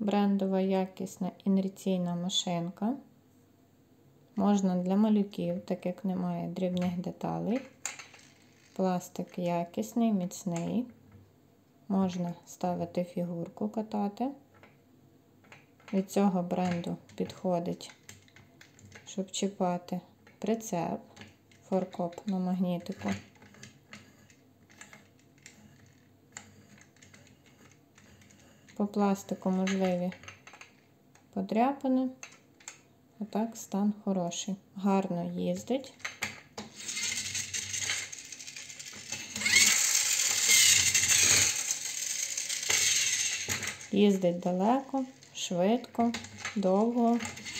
брендова якісна інерційна машинка. Можна для малюків, так як немає дрібних деталей. Пластик якісний, міцний. Можна ставити фігурку, катати. Від цього бренду підходить, щоб чіпати прицеп, форкоп на магнітику. По пластику можливі подряпини, а так стан хороший. Гарно їздить. Їздить далеко, швидко, довго.